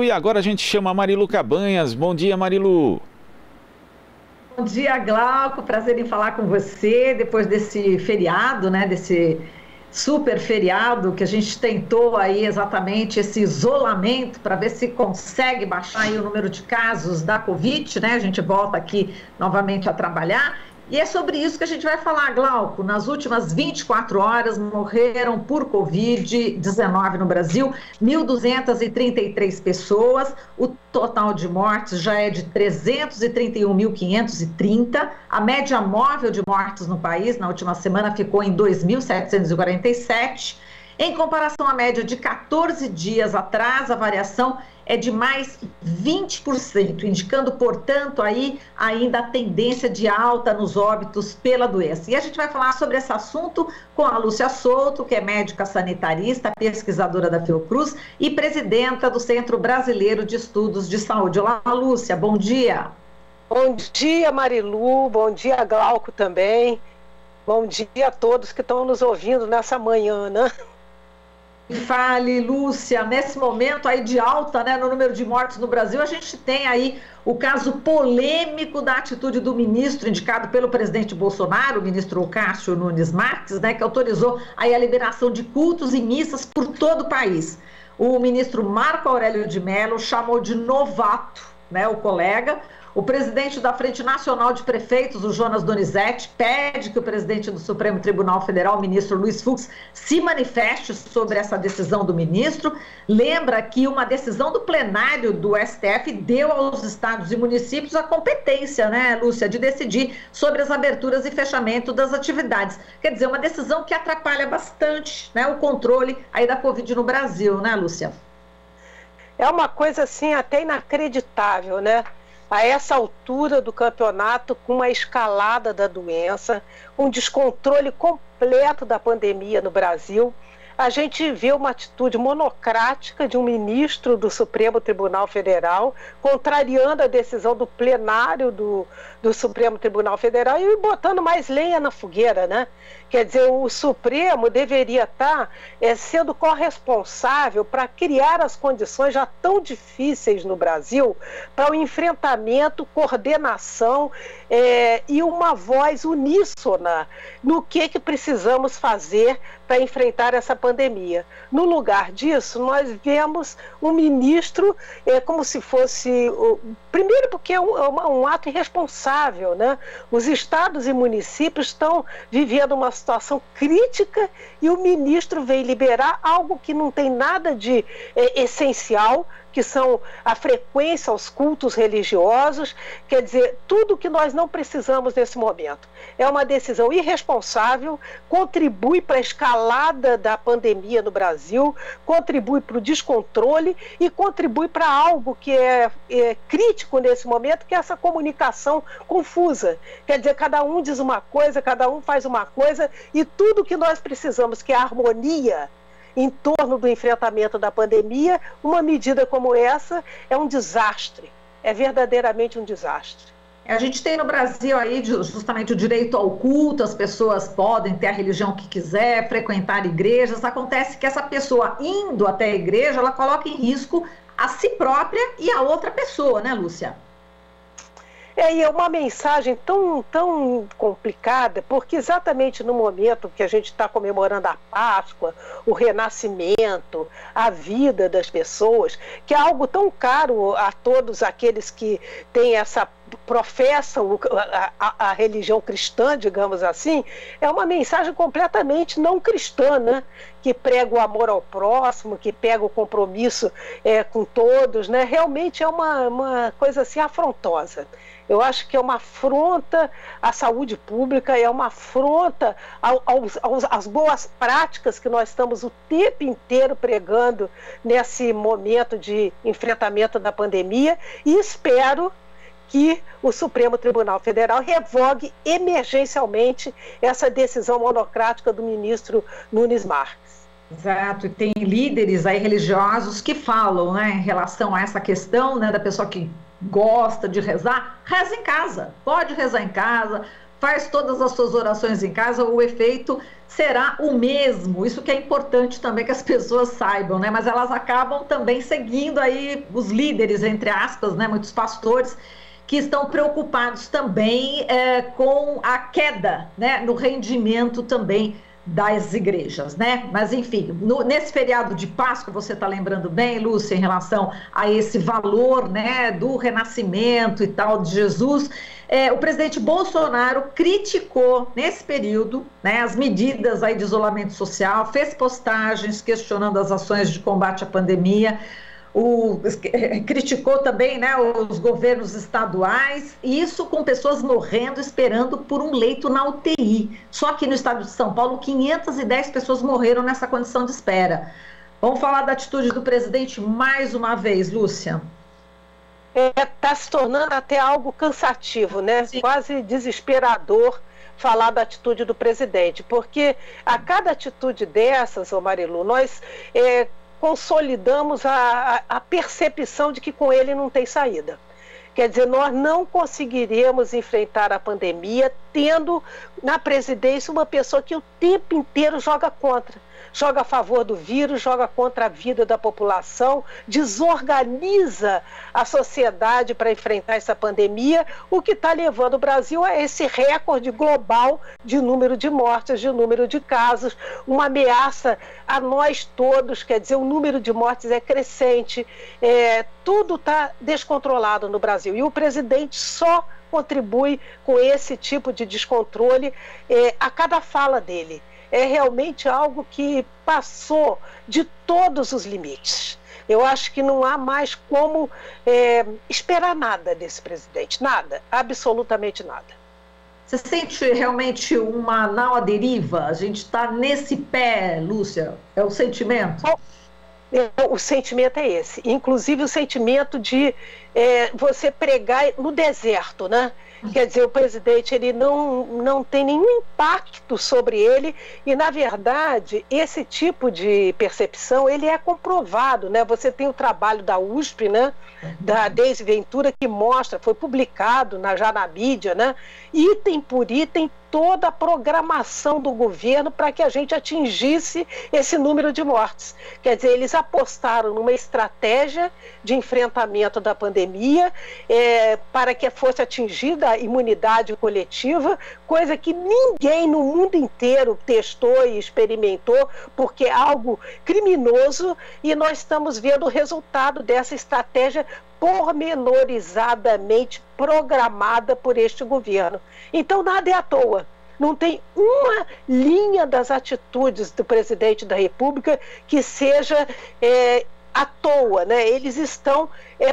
e agora a gente chama a Marilu Cabanhas. Bom dia, Marilu. Bom dia, Glauco. Prazer em falar com você depois desse feriado, né? Desse super feriado que a gente tentou aí exatamente esse isolamento para ver se consegue baixar aí o número de casos da Covid, né? A gente volta aqui novamente a trabalhar. E é sobre isso que a gente vai falar, Glauco. Nas últimas 24 horas morreram por Covid-19 no Brasil 1.233 pessoas. O total de mortes já é de 331.530. A média móvel de mortes no país na última semana ficou em 2.747. Em comparação à média de 14 dias atrás, a variação é de mais 20%, indicando, portanto, aí ainda a tendência de alta nos óbitos pela doença. E a gente vai falar sobre esse assunto com a Lúcia Souto, que é médica sanitarista, pesquisadora da Fiocruz e presidenta do Centro Brasileiro de Estudos de Saúde. Olá, Lúcia, bom dia. Bom dia, Marilu, bom dia, Glauco também. Bom dia a todos que estão nos ouvindo nessa manhã, né? Fale, Lúcia, nesse momento aí de alta, né, no número de mortes no Brasil, a gente tem aí o caso polêmico da atitude do ministro indicado pelo presidente Bolsonaro, o ministro Cássio Nunes Marques, né, que autorizou aí a liberação de cultos e missas por todo o país. O ministro Marco Aurélio de Mello chamou de novato, né, o colega. O presidente da Frente Nacional de Prefeitos, o Jonas Donizete, pede que o presidente do Supremo Tribunal Federal, o ministro Luiz Fux, se manifeste sobre essa decisão do ministro. Lembra que uma decisão do plenário do STF deu aos estados e municípios a competência, né, Lúcia, de decidir sobre as aberturas e fechamento das atividades. Quer dizer, uma decisão que atrapalha bastante, né, o controle aí da Covid no Brasil, né, Lúcia? É uma coisa assim até inacreditável, né? A essa altura do campeonato, com uma escalada da doença, um descontrole completo da pandemia no Brasil, a gente vê uma atitude monocrática de um ministro do Supremo Tribunal Federal, contrariando a decisão do plenário do Supremo Tribunal Federal e botando mais lenha na fogueira, né? Quer dizer, o Supremo deveria estar sendo corresponsável para criar as condições já tão difíceis no Brasil para o enfrentamento, coordenação e uma voz uníssona no que precisamos fazer para enfrentar essa pandemia. No lugar disso, nós vemos um ministro como se fosse... Primeiro porque é um ato irresponsável, né? Os estados e municípios estão vivendo uma situação crítica e o ministro vem liberar algo que não tem nada de essencial, que são a frequência aos cultos religiosos, quer dizer, tudo que nós não precisamos nesse momento. É uma decisão irresponsável, contribui para a escalada da pandemia no Brasil, contribui para o descontrole e contribui para algo que é crítico nesse momento, que é essa comunicação confusa. Quer dizer, cada um diz uma coisa, cada um faz uma coisa, e tudo que nós precisamos, que é a harmonia em torno do enfrentamento da pandemia, uma medida como essa é um desastre, é verdadeiramente um desastre. A gente tem no Brasil aí justamente o direito ao culto, as pessoas podem ter a religião que quiser, frequentar igrejas. Acontece que essa pessoa indo até a igreja, ela coloca em risco a si própria e a outra pessoa, né, Lúcia? E é uma mensagem tão complicada, porque exatamente no momento que a gente está comemorando a Páscoa, o renascimento, a vida das pessoas, que é algo tão caro a todos aqueles que têm professam a religião cristã, digamos assim, é uma mensagem completamente não cristã, né? Que prega o amor ao próximo, que prega o compromisso com todos, né? Realmente é uma coisa assim afrontosa. Eu acho que é uma afronta à saúde pública, é uma afronta às boas práticas que nós estamos o tempo inteiro pregando nesse momento de enfrentamento da pandemia, e espero que o Supremo Tribunal Federal revogue emergencialmente essa decisão monocrática do ministro Nunes Marques. Exato, e tem líderes aí religiosos que falam, né, em relação a essa questão, né, da pessoa que gosta de rezar, reza em casa, pode rezar em casa, faz todas as suas orações em casa, o efeito será o mesmo. Isso que é importante também que as pessoas saibam, né? Mas elas acabam também seguindo aí os líderes, entre aspas, né? Muitos pastores que estão preocupados também com a queda, né? No rendimento também das igrejas, né? Mas enfim, nesse feriado de Páscoa, você está lembrando bem, Lúcia, em relação a esse valor, né, do renascimento e tal de Jesus, o presidente Bolsonaro criticou nesse período, né, as medidas aí de isolamento social, fez postagens questionando as ações de combate à pandemia, criticou também, né, os governos estaduais, e isso com pessoas morrendo, esperando por um leito na UTI. Só que no estado de São Paulo, 510 pessoas morreram nessa condição de espera. Vamos falar da atitude do presidente mais uma vez, Lúcia. Está se tornando até algo cansativo, né? Sim. Quase desesperador falar da atitude do presidente, porque a cada atitude dessas, ô Marilu, nós consolidamos a percepção de que com ele não tem saída. Quer dizer, nós não conseguiremos enfrentar a pandemia tendo na presidência uma pessoa que o tempo inteiro joga contra. Joga a favor do vírus, joga contra a vida da população, desorganiza a sociedade para enfrentar essa pandemia, o que está levando o Brasil a esse recorde global de número de mortes, de número de casos, uma ameaça a nós todos, quer dizer, o número de mortes é crescente, tudo está descontrolado no Brasil. E o presidente só contribui com esse tipo de descontrole a cada fala dele. É realmente algo que passou de todos os limites. Eu acho que não há mais como esperar nada desse presidente, nada, absolutamente nada. Você sente realmente uma nau à deriva? A gente está nesse pé, Lúcia? É o sentimento? O sentimento é esse, inclusive o sentimento de você pregar no deserto, né? Quer dizer, o presidente ele não tem nenhum impacto sobre ele e, na verdade, esse tipo de percepção ele é comprovado, né? Você tem o trabalho da USP, né? Da Deise Ventura, que mostra, foi publicado já na mídia, né? Item por item, toda a programação do governo para que a gente atingisse esse número de mortes. Quer dizer, eles apostaram numa estratégia de enfrentamento da pandemia para que fosse atingida a imunidade coletiva, coisa que ninguém no mundo inteiro testou e experimentou, porque é algo criminoso, e nós estamos vendo o resultado dessa estratégia pormenorizadamente programada por este governo. Então nada é à toa. Não tem uma linha das atitudes do presidente da República que seja à toa, né? Eles estão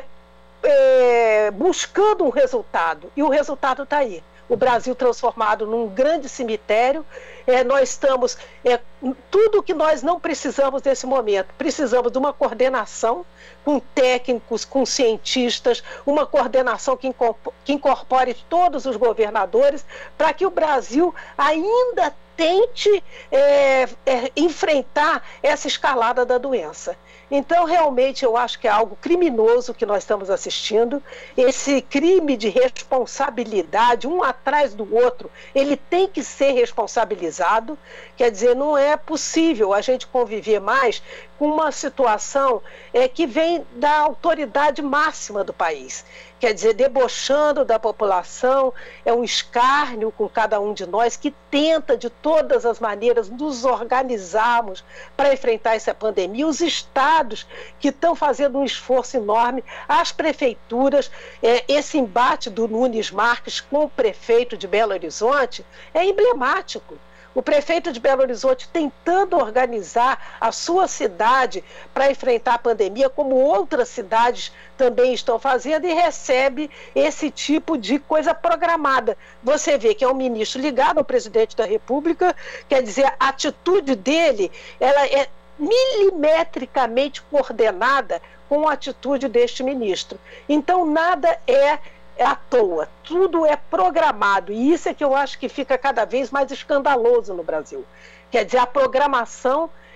buscando um resultado, e o resultado está aí. O Brasil transformado num grande cemitério. Nós estamos... tudo o que nós não precisamos nesse momento. Precisamos de uma coordenação com técnicos, com cientistas, uma coordenação que incorpore todos os governadores, para que o Brasil ainda tente enfrentar essa escalada da doença. Então, realmente, eu acho que é algo criminoso que nós estamos assistindo. Esse crime de responsabilidade, um atrás do outro, ele tem que ser responsabilizado. Quer dizer, não é possível a gente conviver mais com uma situação que vem da autoridade máxima do país. Quer dizer, debochando da população, é um escárnio com cada um de nós que tenta de todas as maneiras nos organizarmos para enfrentar essa pandemia. Os estados que estão fazendo um esforço enorme, as prefeituras, esse embate do Nunes Marques com o prefeito de Belo Horizonte é emblemático. O prefeito de Belo Horizonte tentando organizar a sua cidade para enfrentar a pandemia, como outras cidades também estão fazendo, e recebe esse tipo de coisa programada. Você vê que é um ministro ligado ao presidente da República, quer dizer, a atitude dele ela é milimetricamente coordenada com a atitude deste ministro. Então, nada é à toa, tudo é programado, e isso é que eu acho que fica cada vez mais escandaloso no Brasil. Quer dizer, a programação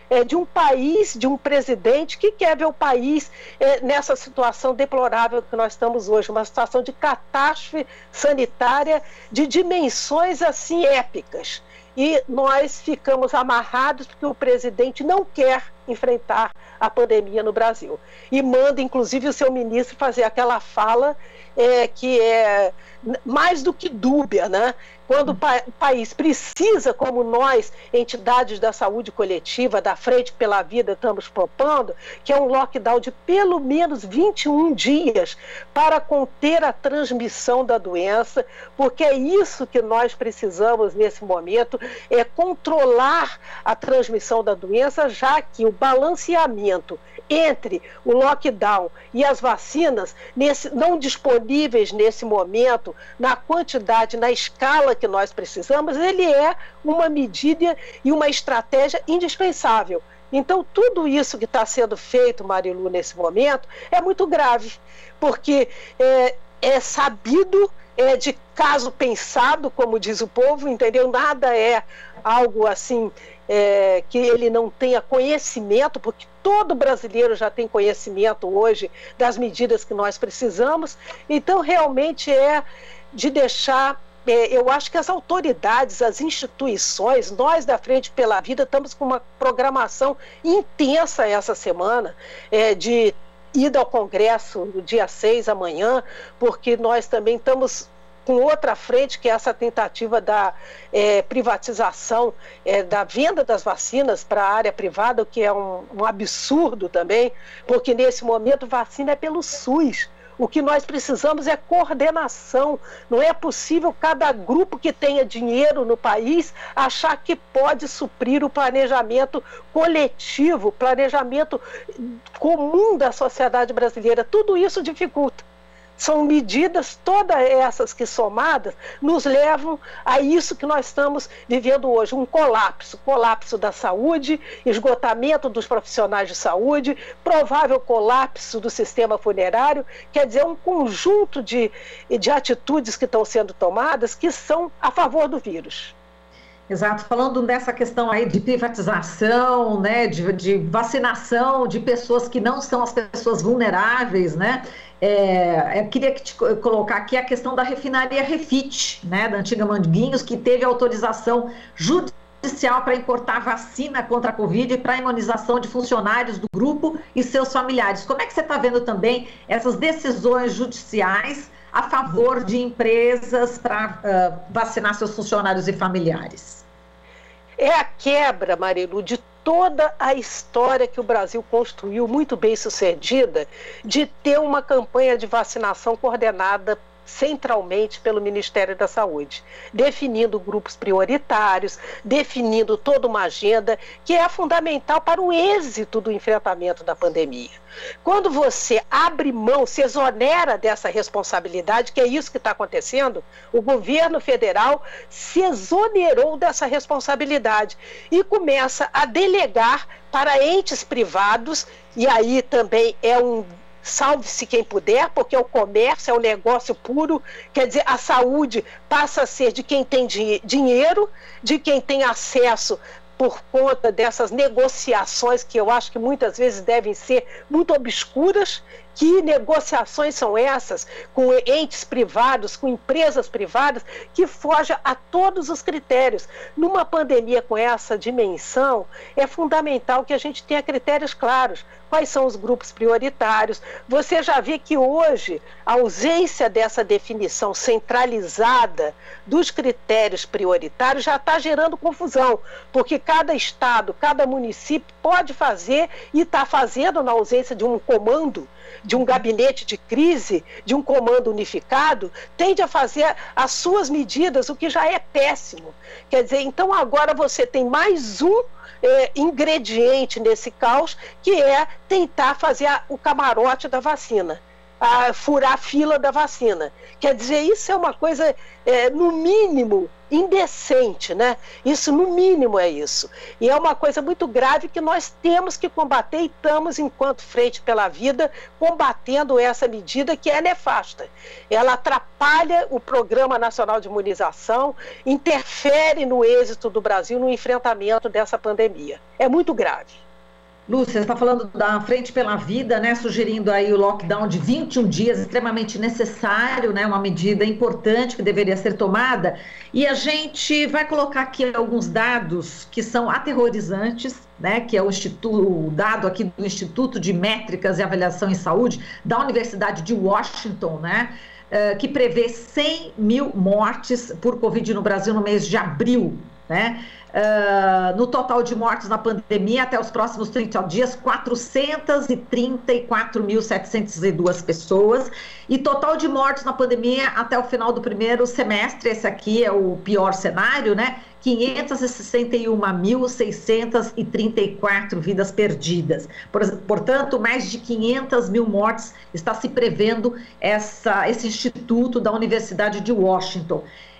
de um país, de um presidente que quer ver o país nessa situação deplorável que nós estamos hoje, uma situação de catástrofe sanitária de dimensões assim épicas. E nós ficamos amarrados porque o presidente não quer enfrentar a pandemia no Brasil. E manda, inclusive, o seu ministro fazer aquela fala que é mais do que dúbia, né? Quando o país precisa, como nós, entidades da saúde coletiva, da Frente pela Vida, estamos propondo, que é um lockdown de pelo menos 21 dias para conter a transmissão da doença, porque é isso que nós precisamos nesse momento, é controlar a transmissão da doença, já que o balanceamento entre o lockdown e as vacinas não disponíveis nesse momento, na quantidade, na escala que nós precisamos, ele é uma medida e uma estratégia indispensável. Então, tudo isso que está sendo feito, Marilu, nesse momento, é muito grave, porque é sabido, é de caso pensado, como diz o povo, entendeu? Nada é algo assim que ele não tenha conhecimento, porque todo brasileiro já tem conhecimento hoje das medidas que nós precisamos. Então, realmente é de deixar... eu acho que as autoridades, as instituições, nós da Frente pela Vida estamos com uma programação intensa essa semana, de ida ao Congresso no dia 6 amanhã, porque nós também estamos com outra frente, que é essa tentativa da privatização, da venda das vacinas para a área privada, o que é um absurdo também, porque nesse momento vacina é pelo SUS. O que nós precisamos é coordenação. Não é possível cada grupo que tenha dinheiro no país achar que pode suprir o planejamento coletivo, o planejamento comum da sociedade brasileira. Tudo isso dificulta. São medidas, todas essas que somadas, nos levam a isso que nós estamos vivendo hoje, um colapso da saúde, esgotamento dos profissionais de saúde, provável colapso do sistema funerário, quer dizer, um conjunto de atitudes que estão sendo tomadas que são a favor do vírus. Exato, falando dessa questão aí de privatização, né, de vacinação de pessoas que não são as pessoas vulneráveis, né? Eu queria colocar aqui a questão da refinaria Refit, né, da antiga Manguinhos, que teve autorização judicial para importar vacina contra a Covid para a imunização de funcionários do grupo e seus familiares. Como é que você está vendo também essas decisões judiciais a favor de empresas para vacinar seus funcionários e familiares? É a quebra, Marilu, de toda a história que o Brasil construiu, muito bem sucedida, de ter uma campanha de vacinação coordenada centralmente pelo Ministério da Saúde, definindo grupos prioritários, definindo toda uma agenda que é fundamental para o êxito do enfrentamento da pandemia. Quando você abre mão, se exonera dessa responsabilidade, que é isso que está acontecendo, o governo federal se exonerou dessa responsabilidade e começa a delegar para entes privados, e aí também é um salve-se quem puder, porque é o comércio, é o negócio puro, quer dizer, a saúde passa a ser de quem tem dinheiro, de quem tem acesso por conta dessas negociações que eu acho que muitas vezes devem ser muito obscuras. Que negociações são essas com entes privados, com empresas privadas, que fogem a todos os critérios? Numa pandemia com essa dimensão, é fundamental que a gente tenha critérios claros. Quais são os grupos prioritários? Você já vê que hoje a ausência dessa definição centralizada dos critérios prioritários já está gerando confusão, porque cada estado, cada município pode fazer e está fazendo na ausência de um comando, de um gabinete de crise, de um comando unificado, tende a fazer as suas medidas, o que já é péssimo. Quer dizer, então agora você tem mais um ingrediente nesse caos, que é tentar fazer o camarote da vacina. a furar a fila da vacina. Quer dizer, isso é uma coisa, no mínimo, indecente, né? Isso, no mínimo, é isso. E é uma coisa muito grave que nós temos que combater e estamos, enquanto Frente pela Vida, combatendo essa medida que é nefasta. Ela atrapalha o Programa Nacional de Imunização, interfere no êxito do Brasil no enfrentamento dessa pandemia. É muito grave. Lúcia, você está falando da Frente pela Vida, né, sugerindo aí o lockdown de 21 dias, extremamente necessário, né, uma medida importante que deveria ser tomada. E a gente vai colocar aqui alguns dados que são aterrorizantes, né, que é o dado aqui do Instituto de Métricas e Avaliação em Saúde da Universidade de Washington, né, que prevê 100 mil mortes por Covid no Brasil no mês de abril, né? No total de mortes na pandemia, até os próximos 30 dias, 434.702 pessoas. E total de mortes na pandemia até o final do primeiro semestre, esse aqui é o pior cenário, né? 561.634 vidas perdidas. Portanto, mais de 500 mil mortes está se prevendo esse instituto da Universidade de Washington.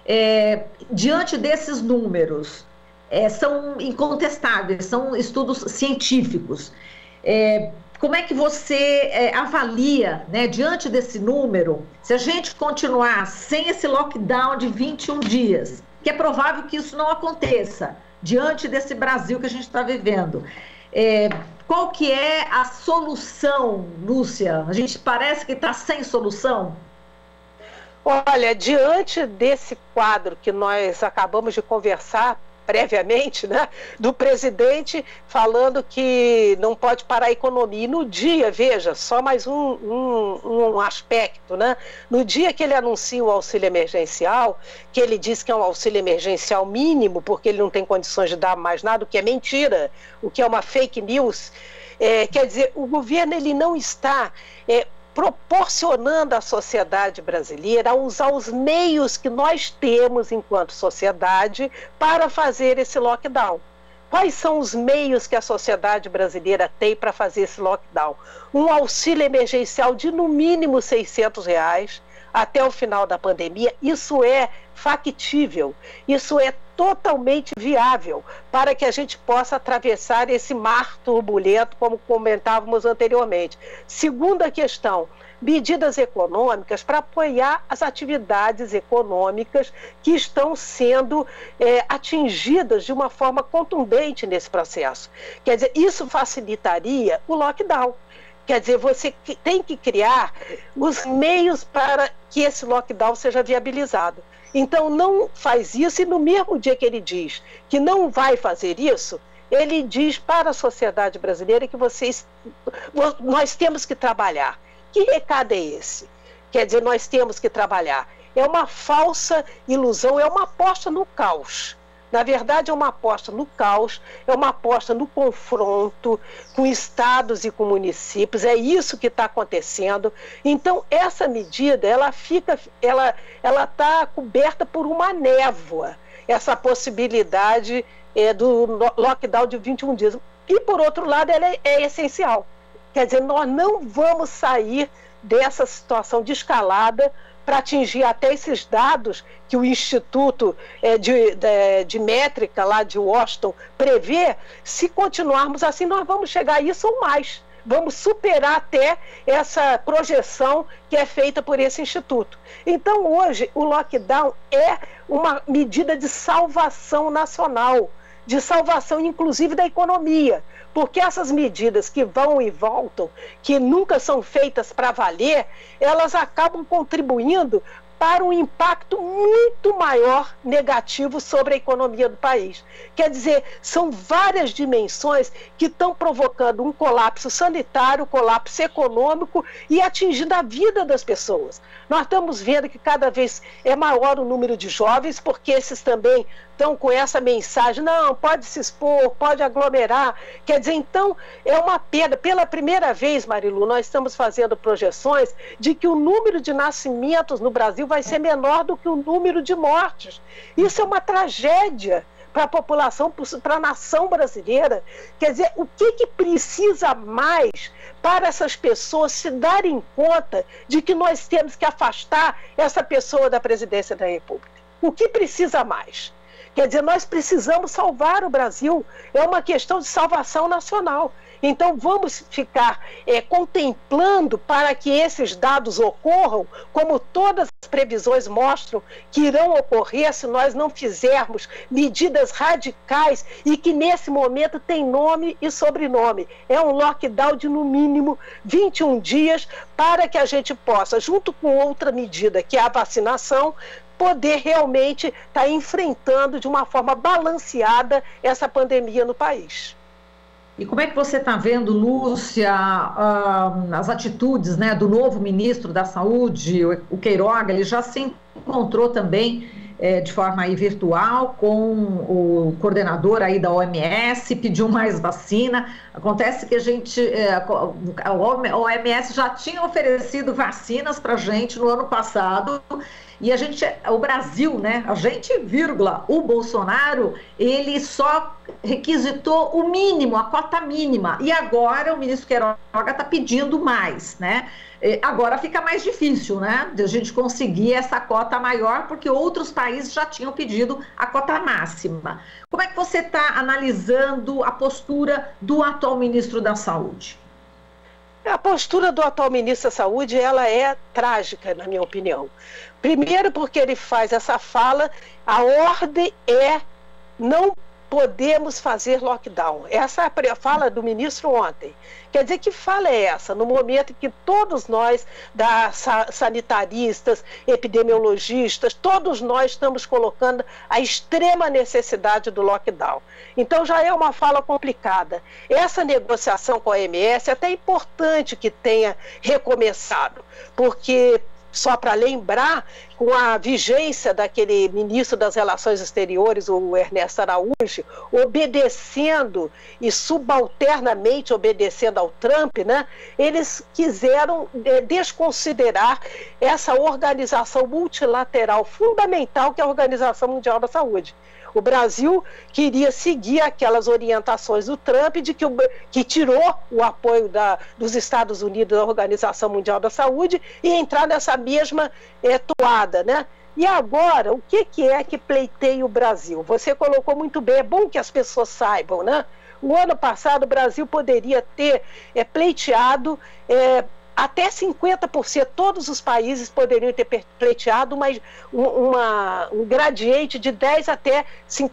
Diante desses números, são incontestáveis, são estudos científicos. Como é que você avalia, né, diante desse número, se a gente continuar sem esse lockdown de 21 dias, que é provável que isso não aconteça, diante desse Brasil que a gente está vivendo, qual que é a solução, Lúcia? A gente parece que está sem solução. Olha, diante desse quadro que nós acabamos de conversar previamente, né, do presidente falando que não pode parar a economia, e no dia, veja, só mais um aspecto, né, no dia que ele anuncia o auxílio emergencial, que ele diz que é um auxílio emergencial mínimo, porque ele não tem condições de dar mais nada, o que é mentira, o que é uma fake news, quer dizer, o governo ele não está proporcionando à sociedade brasileira a usar os meios que nós temos enquanto sociedade para fazer esse lockdown. Quais são os meios que a sociedade brasileira tem para fazer esse lockdown? Um auxílio emergencial de no mínimo R$600 até o final da pandemia, isso é factível, isso é totalmente viável para que a gente possa atravessar esse mar turbulento, como comentávamos anteriormente. Segunda questão, medidas econômicas para apoiar as atividades econômicas que estão sendo atingidas de uma forma contundente nesse processo. Quer dizer, isso facilitaria o lockdown. Quer dizer, você tem que criar os meios para que esse lockdown seja viabilizado. Então, não faz isso, e no mesmo dia que ele diz que não vai fazer isso, ele diz para a sociedade brasileira que nós temos que trabalhar. Que recado é esse? Quer dizer, nós temos que trabalhar. É uma falsa ilusão, é uma aposta no caos. Na verdade, é uma aposta no caos, é uma aposta no confronto com estados e com municípios, é isso que está acontecendo. Então, essa medida, ela está coberta por uma névoa, essa possibilidade do lockdown de 21 dias. E, por outro lado, ela é essencial. Quer dizer, nós não vamos sair dessa situação de escalada para atingir até esses dados que o Instituto de Métrica lá de Washington prevê. Se continuarmos assim, nós vamos chegar a isso ou mais. Vamos superar até essa projeção que é feita por esse instituto. Então, hoje, o lockdown é uma medida de salvação nacional, de salvação, inclusive, da economia. Porque essas medidas que vão e voltam, que nunca são feitas para valer, elas acabam contribuindo para um impacto muito maior negativo sobre a economia do país. Quer dizer, são várias dimensões que estão provocando um colapso sanitário, colapso econômico e atingindo a vida das pessoas. Nós estamos vendo que cada vez é maior o número de jovens, porque esses também estão com essa mensagem, não, pode se expor, pode aglomerar. Quer dizer, então, é uma perda. Pela primeira vez, Marilu, nós estamos fazendo projeções de que o número de nascimentos no Brasil vai ser menor do que o número de mortes. Isso é uma tragédia para a população, para a nação brasileira. Quer dizer, o que precisa mais para essas pessoas se darem conta de que nós temos que afastar essa pessoa da presidência da República? O que precisa mais? Quer dizer, nós precisamos salvar o Brasil, é uma questão de salvação nacional. Então vamos ficar contemplando para que esses dados ocorram, como todas as previsões mostram que irão ocorrer se nós não fizermos medidas radicais e que nesse momento tem nome e sobrenome. É um lockdown de no mínimo 21 dias para que a gente possa, junto com outra medida que é a vacinação, poder realmente estar enfrentando de uma forma balanceada essa pandemia no país. E como é que você está vendo, Lúcia, as atitudes, né, do novo ministro da Saúde, o Queiroga? Ele já se encontrou também de forma aí virtual com o coordenador aí da OMS, pediu mais vacina. Acontece que a OMS já tinha oferecido vacinas para a gente no ano passado. E o Brasil, né, o Bolsonaro, ele só requisitou o mínimo, a cota mínima. E agora o ministro Queiroga está pedindo mais, né? Agora fica mais difícil, né, de a gente conseguir essa cota maior, porque outros países já tinham pedido a cota máxima. Como é que você está analisando a postura do atual ministro da Saúde? A postura do atual ministro da Saúde, ela é trágica, na minha opinião. Primeiro porque ele faz essa fala, a ordem é não podemos fazer lockdown. Essa é a fala do ministro ontem. Quer dizer, que fala é essa? No momento em que todos nós, sanitaristas, epidemiologistas, todos nós estamos colocando a extrema necessidade do lockdown. Então já é uma fala complicada. Essa negociação com a OMS é até importante que tenha recomeçado, porque só para lembrar, com a vigência daquele ministro das Relações Exteriores, o Ernesto Araújo, obedecendo e subalternamente obedecendo ao Trump, né, eles quiseram desconsiderar essa organização multilateral fundamental que é a Organização Mundial da Saúde. O Brasil queria seguir aquelas orientações do Trump que tirou o apoio dos Estados Unidos da Organização Mundial da Saúde e entrar nessa mesma toada, né? E agora, o que é que pleiteia o Brasil? Você colocou muito bem, é bom que as pessoas saibam, né? O ano passado o Brasil poderia ter pleiteado até 50%, todos os países poderiam ter pleiteado um gradiente de 10% até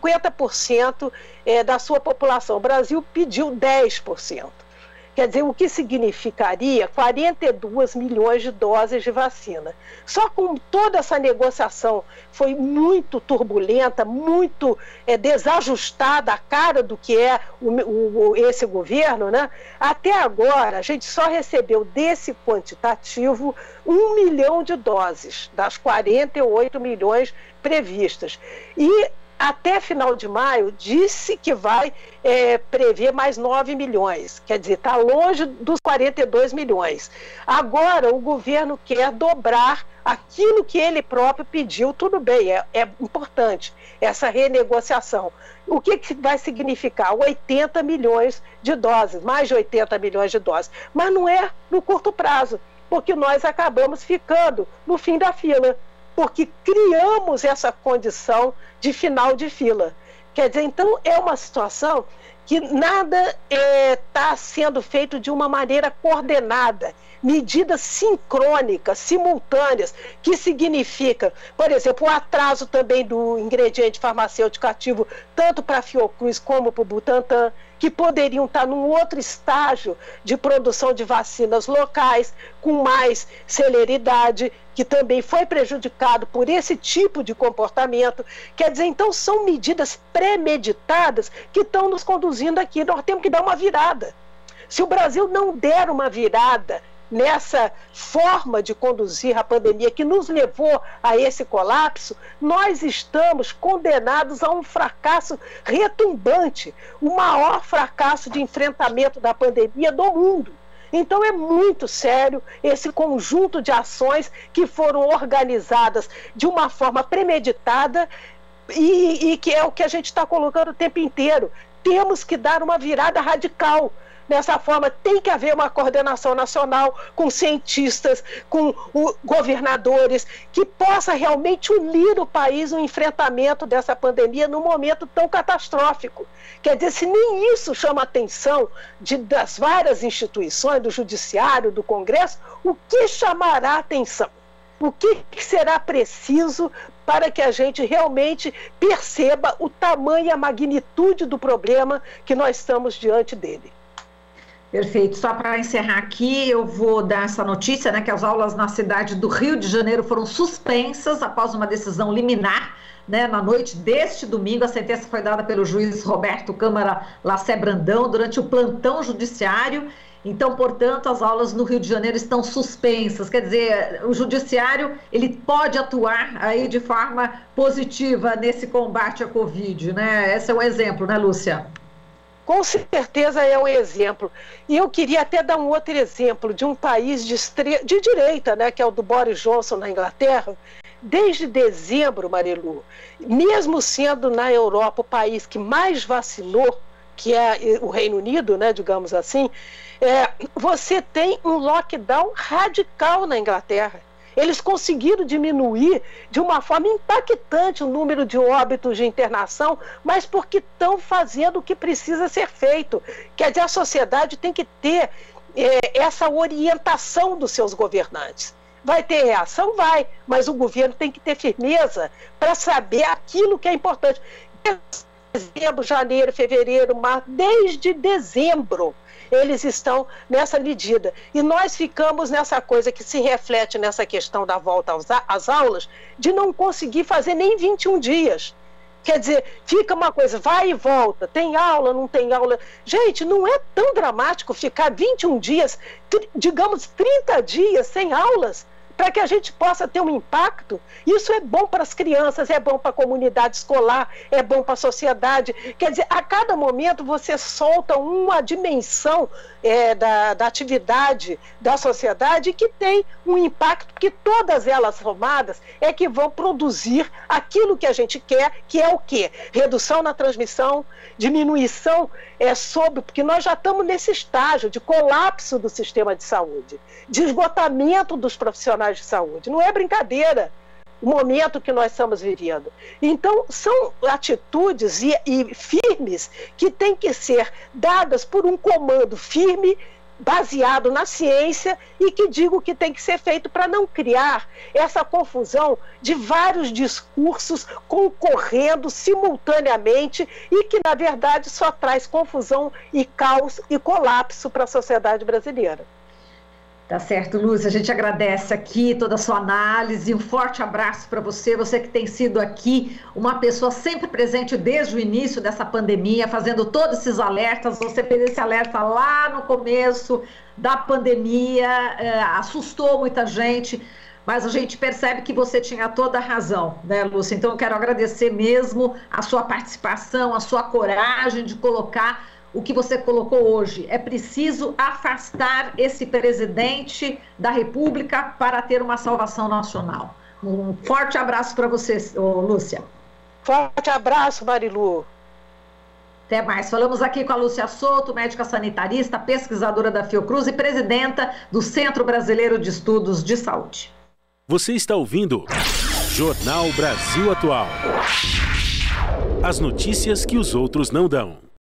50% da sua população. O Brasil pediu 10%. Quer dizer, o que significaria 42 milhões de doses de vacina. Só com toda essa negociação foi muito turbulenta, muito desajustada a cara do que é esse governo, né? Até agora, a gente só recebeu desse quantitativo 1 milhão de doses, das 48 milhões previstas. E até final de maio, disse que vai prever mais 9 milhões. Quer dizer, está longe dos 42 milhões. Agora, o governo quer dobrar aquilo que ele próprio pediu. Tudo bem, é importante essa renegociação. O que vai significar? 80 milhões de doses, mais de 80 milhões de doses. Mas não é no curto prazo, porque nós acabamos ficando no fim da fila, porque criamos essa condição de final de fila. Quer dizer, então é uma situação que nada está sendo feito de uma maneira coordenada, medidas sincrônicas, simultâneas, que significa, por exemplo, o atraso também do ingrediente farmacêutico ativo, tanto para a Fiocruz como para o Butantan, que poderiam estar num outro estágio de produção de vacinas locais, com mais celeridade, que também foi prejudicado por esse tipo de comportamento. Quer dizer, então são medidas premeditadas que estão nos conduzindo aqui. Nós temos que dar uma virada. Se o Brasil não der uma virada nessa forma de conduzir a pandemia que nos levou a esse colapso, nós estamos condenados a um fracasso retumbante, o maior fracasso de enfrentamento da pandemia do mundo. Então é muito sério esse conjunto de ações que foram organizadas de uma forma premeditada, e que é o que a gente está colocando o tempo inteiro. Temos que dar uma virada radical. Dessa forma, tem que haver uma coordenação nacional com cientistas, com governadores, que possa realmente unir o país no enfrentamento dessa pandemia num momento tão catastrófico. Quer dizer, se nem isso chama a atenção das várias instituições, do Judiciário, do Congresso, o que chamará a atenção? O que será preciso para que a gente realmente perceba o tamanho e a magnitude do problema que nós estamos diante dele? Perfeito. Só para encerrar aqui, eu vou dar essa notícia, né, que as aulas na cidade do Rio de Janeiro foram suspensas após uma decisão liminar, né, na noite deste domingo. A sentença foi dada pelo juiz Roberto Câmara Lassé Brandão durante o plantão judiciário. Então, portanto, as aulas no Rio de Janeiro estão suspensas. Quer dizer, o judiciário, ele pode atuar aí de forma positiva nesse combate à Covid, né? Esse é um exemplo, né, Lúcia? Com certeza é um exemplo. E eu queria até dar um outro exemplo de um país de direita, né, que é o do Boris Johnson na Inglaterra. Desde dezembro, Marilu, mesmo sendo na Europa o país que mais vacinou, que é o Reino Unido, né, digamos assim, você tem um lockdown radical na Inglaterra. Eles conseguiram diminuir de uma forma impactante o número de óbitos de internação, mas porque estão fazendo o que precisa ser feito. Quer dizer, a sociedade tem que ter essa orientação dos seus governantes. Vai ter reação? Vai, mas o governo tem que ter firmeza para saber aquilo que é importante. Dezembro, janeiro, fevereiro, março, desde dezembro eles estão nessa medida. E nós ficamos nessa coisa que se reflete nessa questão da volta às aulas, de não conseguir fazer nem 21 dias. Quer dizer, fica uma coisa, vai e volta, tem aula, não tem aula. Gente, não é tão dramático ficar 21 dias, digamos 30 dias sem aulas, para que a gente possa ter um impacto. Isso é bom para as crianças, é bom para a comunidade escolar, é bom para a sociedade. Quer dizer, a cada momento você solta uma dimensão da atividade da sociedade que tem um impacto, porque todas elas somadas é que vão produzir aquilo que a gente quer, que é o quê? Redução na transmissão, diminuição porque nós já estamos nesse estágio de colapso do sistema de saúde, de esgotamento dos profissionais de saúde. Não é brincadeira o momento que nós estamos vivendo. Então, são atitudes e firmes que têm que ser dadas por um comando firme, baseado na ciência, e que digo que tem que ser feito para não criar essa confusão de vários discursos concorrendo simultaneamente e que, na verdade, só traz confusão e caos e colapso para a sociedade brasileira. Tá certo, Lúcia, a gente agradece aqui toda a sua análise, um forte abraço para você que tem sido aqui uma pessoa sempre presente desde o início dessa pandemia, fazendo todos esses alertas. Você fez esse alerta lá no começo da pandemia, assustou muita gente, mas a gente percebe que você tinha toda a razão, né, Lúcia? Então eu quero agradecer mesmo a sua participação, a sua coragem de colocar o que você colocou hoje. É preciso afastar esse presidente da República para ter uma salvação nacional. Um forte abraço para você, Lúcia. Forte abraço, Marilu. Até mais. Falamos aqui com a Lúcia Souto, médica sanitarista, pesquisadora da Fiocruz e presidenta do Centro Brasileiro de Estudos de Saúde. Você está ouvindo Jornal Brasil Atual. As notícias que os outros não dão.